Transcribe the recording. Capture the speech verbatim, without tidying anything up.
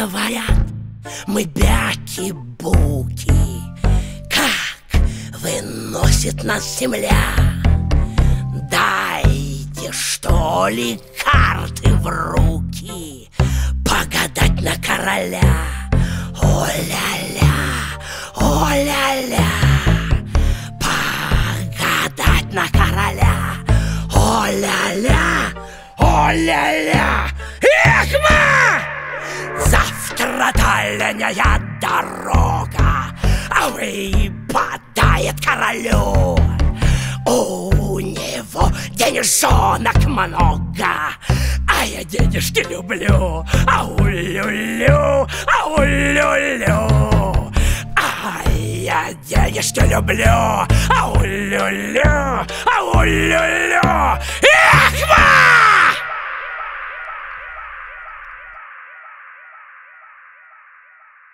говорят мы бяки-буки. Как выносит нас земля? Дайте, что ли, карты в руки, погадать на короля. О-ля-ля, о-ля-ля, погадать на короля. О-ля-ля, о-ля-ля. Эхма! Завтра дальняя дорога, а выпадает королю. У него денежонок много, а я денежки люблю. Ау-лю-лю, ау-лю-лю, а я денежки люблю. Ау-лю-лю, ау-лю-лю.